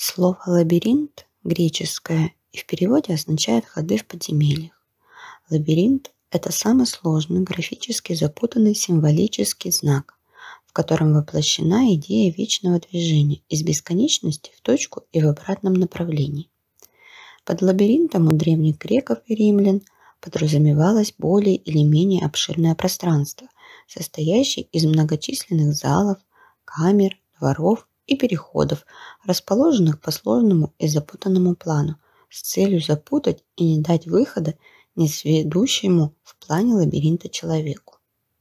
Слово «лабиринт» греческое и в переводе означает «ходы в подземельях». Лабиринт– это самый сложный, графически запутанный символический знак, в котором воплощена идея вечного движения из бесконечности в точку и в обратном направлении. Под лабиринтом у древних греков и римлян подразумевалось более или менее обширное пространство, состоящее из многочисленных залов, камер, дворов и переходов, расположенных по сложному и запутанному плану, с целью запутать и не дать выхода несведущему в плане лабиринта человеку.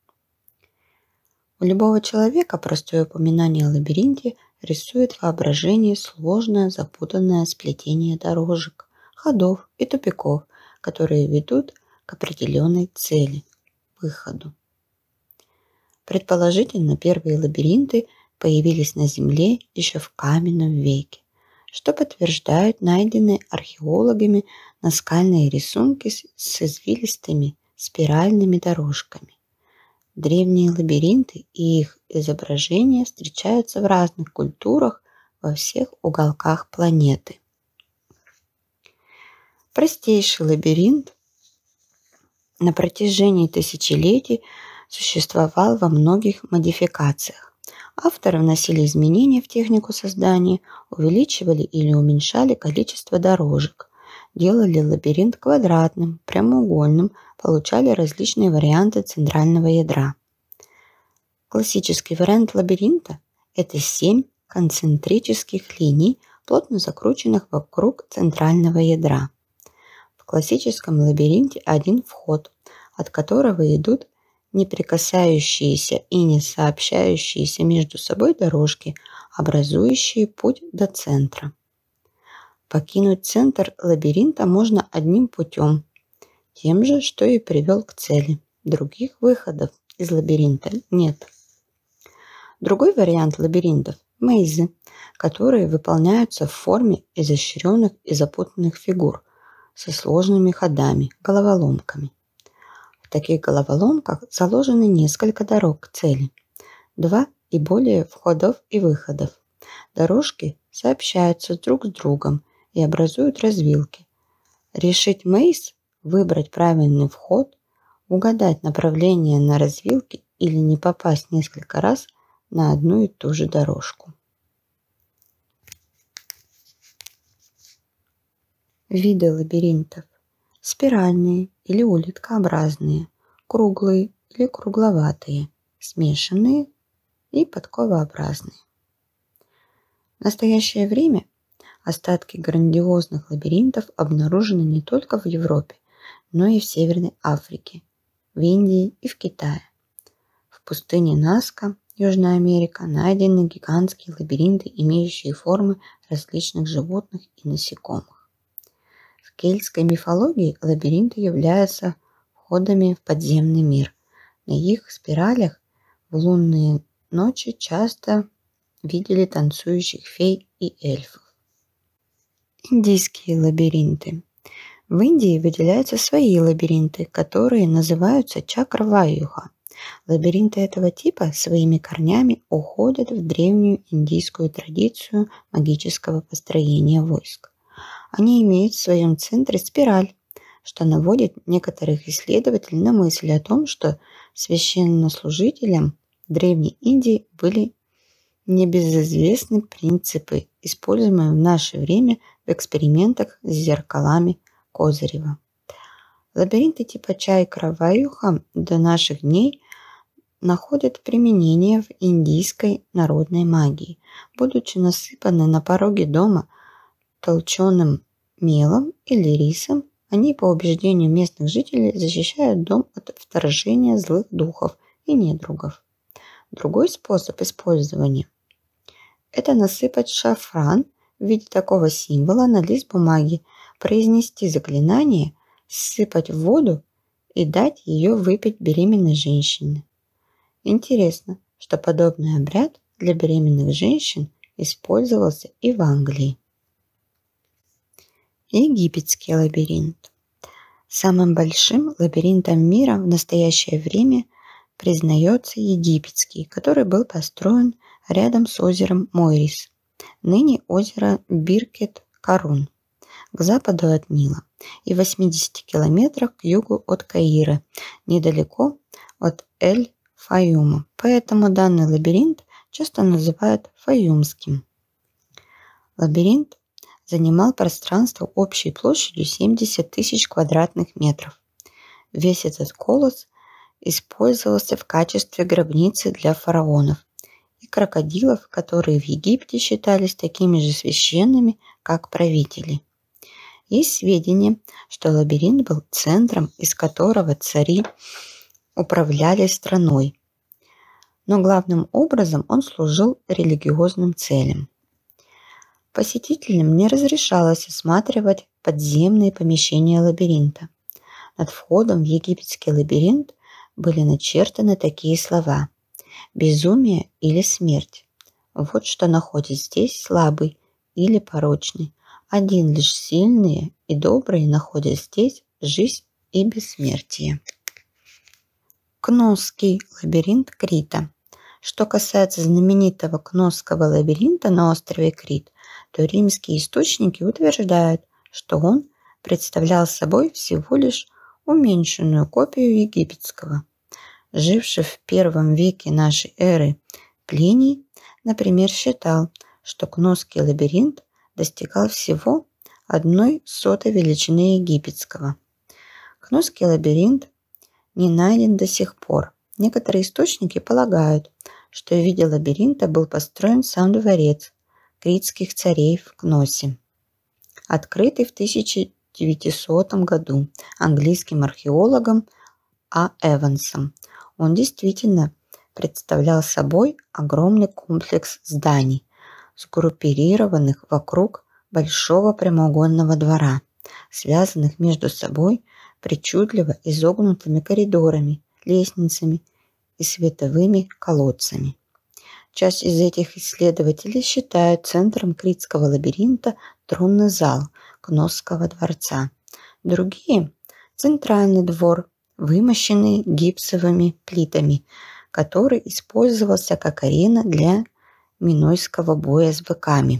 У любого человека простое упоминание о лабиринте рисует в воображении сложное запутанное сплетение дорожек, ходов и тупиков, которые ведут к определенной цели – выходу. Предположительно, первые лабиринты появились на Земле еще в каменном веке, что подтверждают найденные археологами наскальные рисунки с извилистыми спиральными дорожками. Древние лабиринты и их изображения встречаются в разных культурах во всех уголках планеты. Простейший лабиринт на протяжении тысячелетий существовал во многих модификациях. Авторы вносили изменения в технику создания, увеличивали или уменьшали количество дорожек, делали лабиринт квадратным, прямоугольным, получали различные варианты центрального ядра. Классический вариант лабиринта – это 7 концентрических линий, плотно закрученных вокруг центрального ядра. В классическом лабиринте один вход, от которого идут не прикасающиеся и не сообщающиеся между собой дорожки, образующие путь до центра. Покинуть центр лабиринта можно одним путем, тем же, что и привел к цели. Других выходов из лабиринта нет. Другой вариант лабиринтов – мейзы, которые выполняются в форме изощренных и запутанных фигур со сложными ходами, головоломками. В таких головоломках заложены несколько дорог к цели, 2 и более входов и выходов. Дорожки сообщаются друг с другом и образуют развилки. Решить мейз, выбрать правильный вход, угадать направление на развилке или не попасть несколько раз на одну и ту же дорожку. Виды лабиринтов: спиральные или улиткообразные, круглые или кругловатые, смешанные и подковообразные. В настоящее время остатки грандиозных лабиринтов обнаружены не только в Европе, но и в Северной Африке, в Индии и в Китае. В пустыне Наска, Южная Америка, найдены гигантские лабиринты, имеющие формы различных животных и насекомых. В кельтской мифологии лабиринты являются входами в подземный мир. На их спиралях в лунные ночи часто видели танцующих фей и эльфов. Индийские лабиринты. В Индии выделяются свои лабиринты, которые называются чакраваюха. Лабиринты этого типа своими корнями уходят в древнюю индийскую традицию магического построения войск. Они имеют в своем центре спираль, что наводит некоторых исследователей на мысль о том, что священнослужителям Древней Индии были небезызвестны принципы, используемые в наше время в экспериментах с зеркалами Козырева. Лабиринты типа чакраваюха до наших дней находят применение в индийской народной магии, будучи насыпаны на пороге дома толченым мелом или рисом. Они, по убеждению местных жителей, защищают дом от вторжения злых духов и недругов. Другой способ использования – это насыпать шафран в виде такого символа на лист бумаги, произнести заклинание, сыпать в воду и дать ее выпить беременной женщине. Интересно, что подобный обряд для беременных женщин использовался и в Англии. Египетский лабиринт. Самым большим лабиринтом мира в настоящее время признается египетский, который был построен рядом с озером Мойрис. ныне озеро Биркет-Карун, к западу от Нила, и в 80 километрах к югу от Каира, недалеко от Эль-Фаюма. Поэтому данный лабиринт часто называют Фаюмским. Лабиринт занимал пространство общей площадью 70 тысяч квадратных метров. Весь этот колосс использовался в качестве гробницы для фараонов и крокодилов, которые в Египте считались такими же священными, как правители. Есть сведения, что лабиринт был центром, из которого цари управляли страной, но главным образом он служил религиозным целям. Посетителям не разрешалось осматривать подземные помещения лабиринта. Над входом в египетский лабиринт были начертаны такие слова: «Безумие или смерть. Вот что находит здесь слабый или порочный. Один лишь сильные и добрые находят здесь жизнь и бессмертие». Кносский лабиринт Крита. Что касается знаменитого Кносского лабиринта на острове Крит, то римские источники утверждают, что он представлял собой всего лишь уменьшенную копию египетского. Живший в первом веке нашей эры Плиний, например, считал, что Кносский лабиринт достигал всего 1/100 величины египетского. Кносский лабиринт не найден до сих пор. Некоторые источники полагают, что в виде лабиринта был построен сам дворец критских царей в Кносе, открытый в 1900 году английским археологом А. Эвансом. Он действительно представлял собой огромный комплекс зданий, сгруппированных вокруг большого прямоугольного двора, связанных между собой причудливо изогнутыми коридорами, лестницами и световыми колодцами. Часть из этих исследователей считают центром критского лабиринта тронный зал Кносского дворца. Другие – центральный двор, вымощенный гипсовыми плитами, который использовался как арена для минойского боя с быками.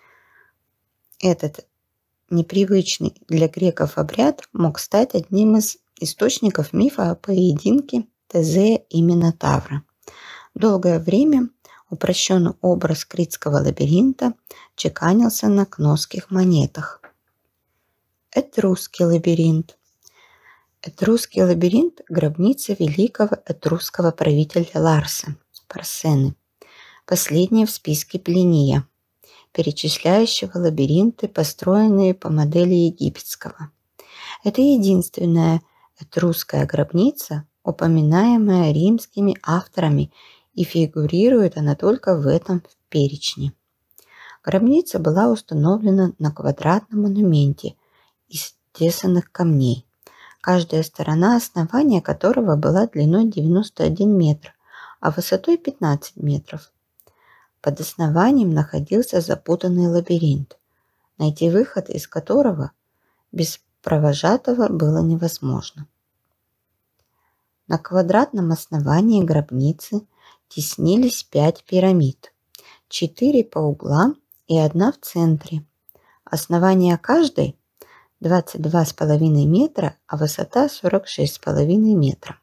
Этот непривычный для греков обряд мог стать одним из источников мифа о поединке Тезея и Минотавра. Долгое время упрощенный образ критского лабиринта чеканился на кносских монетах. Этрусский лабиринт. Этрусский лабиринт – гробница великого этрусского правителя Ларса, Парсены, последняя в списке Плиния, перечисляющего лабиринты, построенные по модели египетского. Это единственная этрусская гробница, упоминаемая римскими авторами, и фигурирует она только в этом перечне. Гробница была установлена на квадратном монументе из тесанных камней, каждая сторона основания которого была длиной 91 метр, а высотой 15 метров. Под основанием находился запутанный лабиринт, найти выход из которого без провожатого было невозможно. На квадратном основании гробницы теснились 5 пирамид, 4 по углам и 1 в центре. Основание каждой 22,5 метра, а высота 46,5 метра.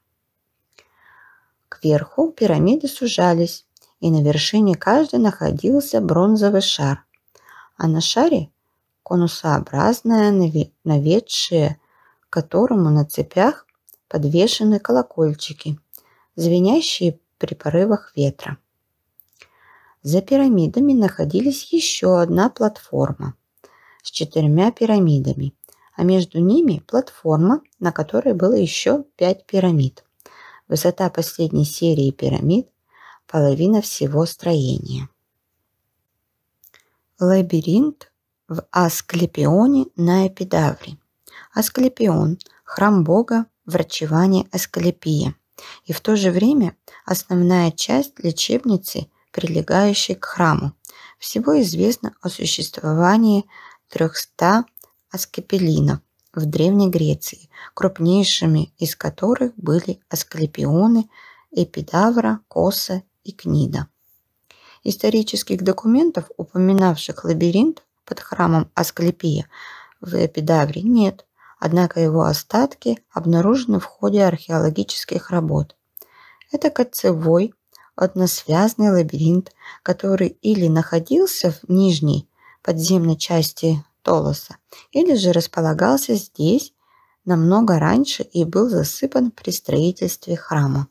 Кверху пирамиды сужались, и на вершине каждой находился бронзовый шар, а на шаре конусообразное навесшее, к которому на цепях подвешены колокольчики, звенящие при порывах ветра. За пирамидами находилась еще одна платформа с 4 пирамидами, а между ними платформа, на которой было еще 5 пирамид. Высота последней серии пирамид – половина всего строения. Лабиринт в Асклепионе на Эпидавре. Асклепион – храм бога врачевания Асклепия, и в то же время основная часть лечебницы, прилегающей к храму. Всего известно о существовании 300 аскепелинов в Древней Греции, крупнейшими из которых были Асклепионы, Эпидавра, Коса и Книда. Исторических документов, упоминавших лабиринт под храмом Асклепия в Эпидавре, нет, однако его остатки обнаружены в ходе археологических работ. Это кольцевой, односвязный лабиринт, который или находился в нижней подземной части Толоса, или же располагался здесь намного раньше и был засыпан при строительстве храма.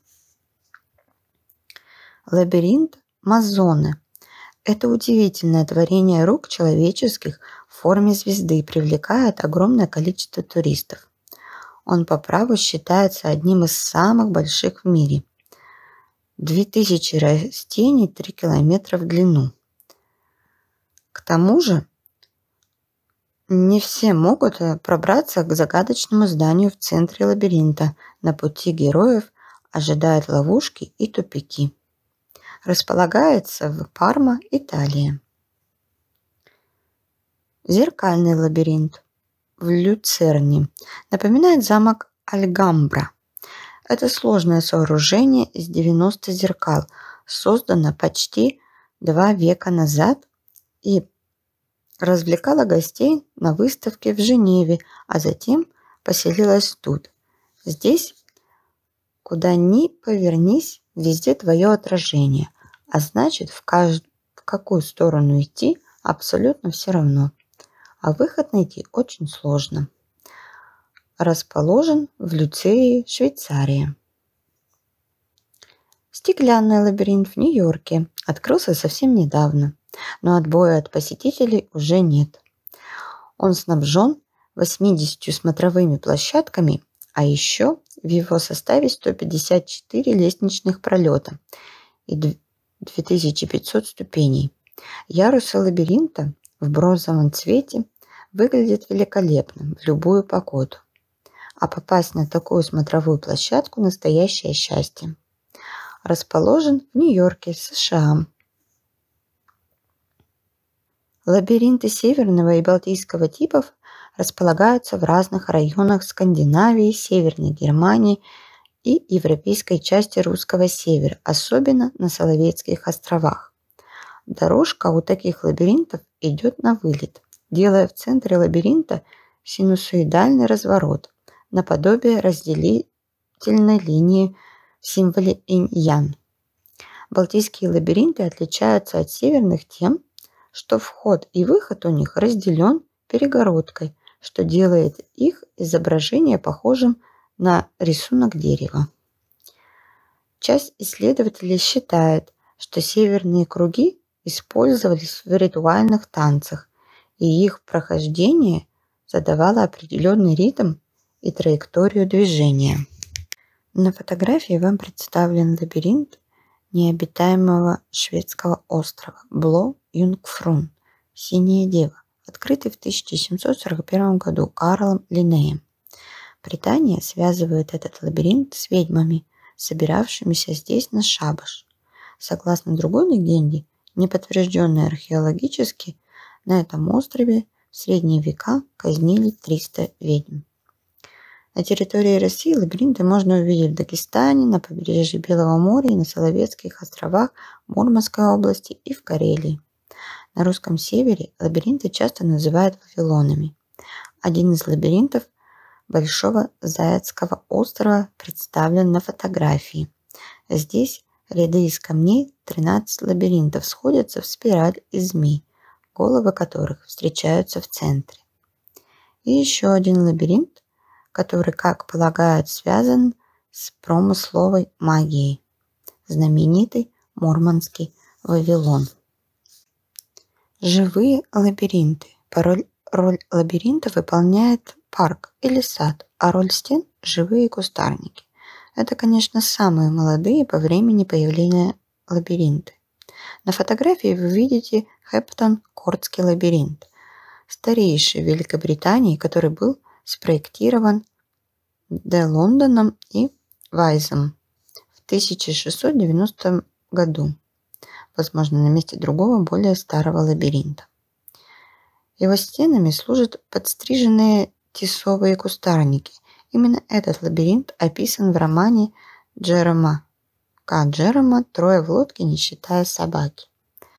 Лабиринт Мазоны – это удивительное творение рук человеческих в форме звезды, привлекает огромное количество туристов. Он по праву считается одним из самых больших в мире. 2000 растений, 3 километра в длину. К тому же, не все могут пробраться к загадочному зданию в центре лабиринта. На пути героев ожидают ловушки и тупики. Располагается в Парма, Италия. Зеркальный лабиринт в Люцерне напоминает замок Альгамбра. Это сложное сооружение из 90 зеркал, создано почти 2 века назад и развлекала гостей на выставке в Женеве, а затем поселилась тут. Здесь, куда ни повернись, везде твое отражение, а значит, в какую сторону идти абсолютно все равно. А выход найти очень сложно. Расположен в Люцерне, Швейцария. Стеклянный лабиринт в Нью-Йорке открылся совсем недавно, но отбоя от посетителей уже нет. Он снабжен 80 смотровыми площадками, а еще в его составе 154 лестничных пролета и 2500 ступеней. Ярусы лабиринта в бронзовом цвете выглядят великолепно в любую погоду. А попасть на такую смотровую площадку – настоящее счастье. Расположен в Нью-Йорке, США. Лабиринты северного и балтийского типов располагаются в разных районах Скандинавии, Северной Германии и европейской части русского севера, особенно на Соловецких островах. Дорожка у таких лабиринтов идет на вылет, делая в центре лабиринта синусоидальный разворот, наподобие разделительной линии в символе инь-ян. Балтийские лабиринты отличаются от северных тем, что вход и выход у них разделен перегородкой, что делает их изображение похожим на рисунок дерева. Часть исследователей считает, что северные круги использовались в ритуальных танцах, и их прохождение задавало определенный ритм и траекторию движения. На фотографии вам представлен лабиринт необитаемого шведского острова Блå-Jungfrun, Синяя Дева, открытый в 1741 году Карлом Линнеем. Предание связывает этот лабиринт с ведьмами, собиравшимися здесь на шабаш. Согласно другой легенде, не подтвержденной археологически, на этом острове в средние века казнили 300 ведьм. На территории России лабиринты можно увидеть в Дагестане, на побережье Белого моря и на Соловецких островах Мурманской области и в Карелии. На русском севере лабиринты часто называют вавилонами. Один из лабиринтов Большого Заяцкого острова представлен на фотографии. Здесь ряды из камней 13 лабиринтов сходятся в спираль из змей, головы которых встречаются в центре. И еще один лабиринт, который, как полагают, связан с промысловой магией. Знаменитый Мурманский Вавилон. Живые лабиринты. Роль лабиринта выполняет парк или сад, а роль стен – живые кустарники. Это, конечно, самые молодые по времени появления лабиринты. На фотографии вы видите Хэптон-Кортский лабиринт, старейший в Великобритании, который был спроектирован Д. Лондоном и Вайзом в 1690 году, возможно, на месте другого, более старого лабиринта. Его стенами служат подстриженные тисовые кустарники. Именно этот лабиринт описан в романе Джерома К. Джерома «Трое в лодке, не считая собаки».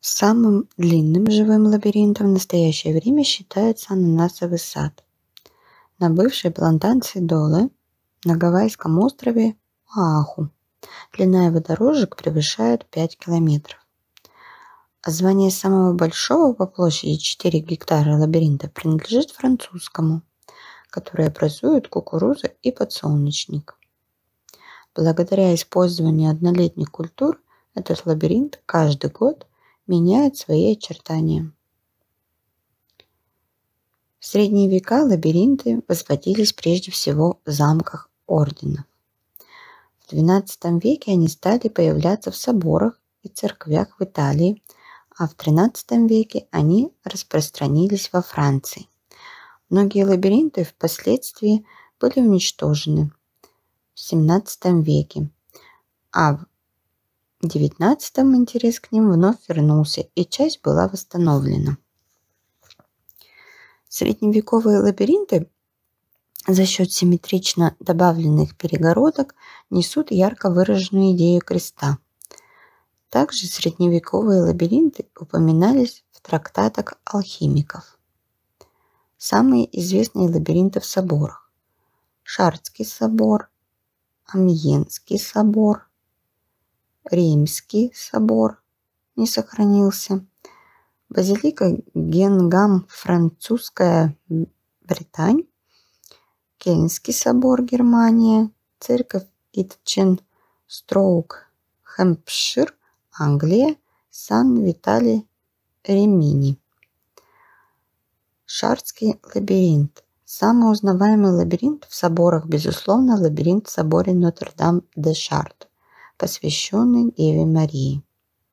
Самым длинным живым лабиринтом в настоящее время считается ананасовый сад на бывшей плантации Доле на Гавайском острове Оаху. Длина его дорожек превышает 5 километров. А звание самого большого по площади 4 гектара лабиринта принадлежит французскому, который образует кукуруза и подсолнечник. Благодаря использованию однолетних культур этот лабиринт каждый год меняет свои очертания. В средние века лабиринты возводились прежде всего в замках орденов. В XII веке они стали появляться в соборах и церквях в Италии, а в XIII веке они распространились во Франции. Многие лабиринты впоследствии были уничтожены в XVII веке, а в XIX интерес к ним вновь вернулся, и часть была восстановлена. Средневековые лабиринты за счет симметрично добавленных перегородок несут ярко выраженную идею креста. Также средневековые лабиринты упоминались в трактатах алхимиков. Самые известные лабиринты в соборах: Шартский собор, Амьенский собор, Римский собор не сохранился, базилика Генгам, французская Британь, Кельнский собор, Германия, церковь Итчен-Строук, Хэмпшир, Англия, Сан-Виталий, Римини. Шартский лабиринт. Самый узнаваемый лабиринт в соборах, безусловно, лабиринт в соборе Нотр-Дам-де-Шарт, посвященный Деве Марии.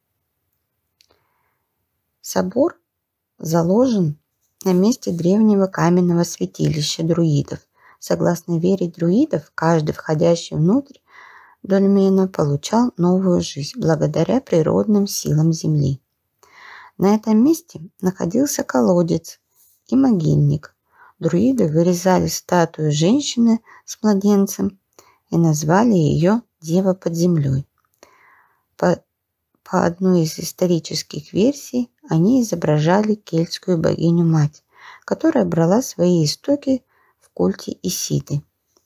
Собор заложен на месте древнего каменного святилища друидов. Согласно вере друидов, каждый, входящий внутрь дольмена, получал новую жизнь благодаря природным силам земли. На этом месте находился колодец и могильник. Друиды вырезали статую женщины с младенцем и назвали ее «Дева под землей». По одной из исторических версий они изображали кельтскую богиню-мать, которая брала свои истоки в культе Исиды.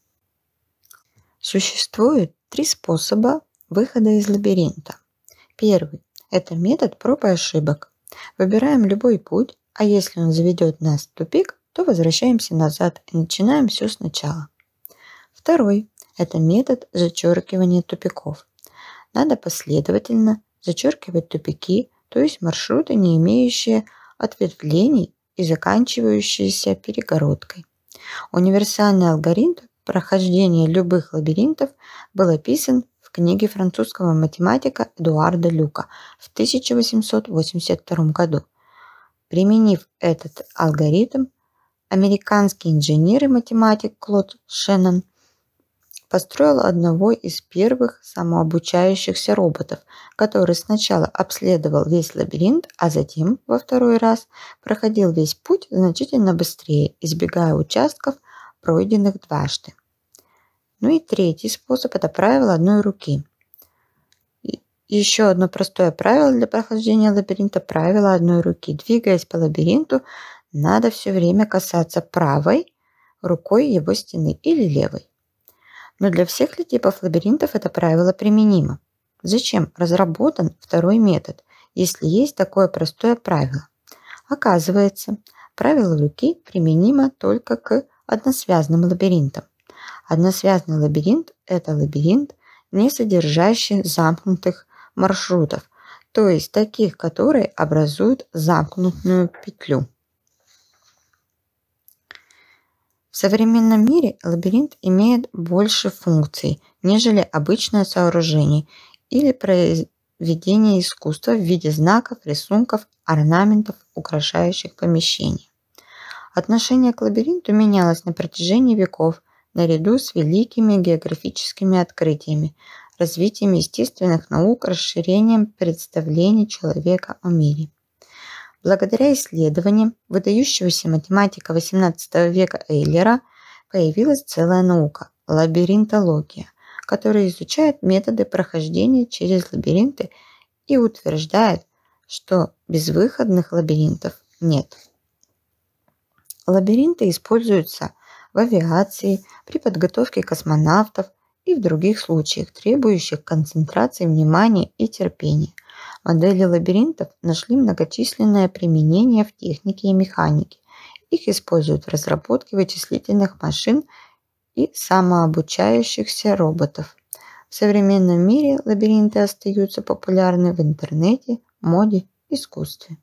Существует 3 способа выхода из лабиринта. Первый – это метод проб и ошибок. Выбираем любой путь, а если он заведет нас в тупик, то возвращаемся назад и начинаем все сначала. Второй – это метод зачеркивания тупиков. Надо последовательно зачеркивать тупики, то есть маршруты, не имеющие ответвлений и заканчивающиеся перегородкой. Универсальный алгоритм прохождения любых лабиринтов был описан в книге французского математика Эдуарда Люка в 1882 году. Применив этот алгоритм, американский инженер и математик Клод Шеннон построил одного из первых самообучающихся роботов, который сначала обследовал весь лабиринт, а затем во второй раз проходил весь путь значительно быстрее, избегая участков, пройденных дважды. Ну и третий способ – это правило одной руки. Еще одно простое правило для прохождения лабиринта – правило одной руки. Двигаясь по лабиринту, надо все время касаться правой рукой его стены или левой. Но для всех ли типов лабиринтов это правило применимо? Зачем разработан второй метод, если есть такое простое правило? Оказывается, правило руки применимо только к односвязным лабиринтам. Односвязный лабиринт – это лабиринт, не содержащий замкнутых маршрутов, то есть таких, которые образуют замкнутую петлю. В современном мире лабиринт имеет больше функций, нежели обычное сооружение или произведение искусства в виде знаков, рисунков, орнаментов, украшающих помещения. Отношение к лабиринту менялось на протяжении веков наряду с великими географическими открытиями, развитием естественных наук, расширением представлений человека о мире. Благодаря исследованиям выдающегося математика XVIII века Эйлера появилась целая наука – лабиринтология, которая изучает методы прохождения через лабиринты и утверждает, что безвыходных лабиринтов нет. Лабиринты используются в авиации, при подготовке космонавтов и в других случаях, требующих концентрации внимания и терпения. Модели лабиринтов нашли многочисленное применение в технике и механике. Их используют в разработке вычислительных машин и самообучающихся роботов. В современном мире лабиринты остаются популярны в интернете, моде, искусстве.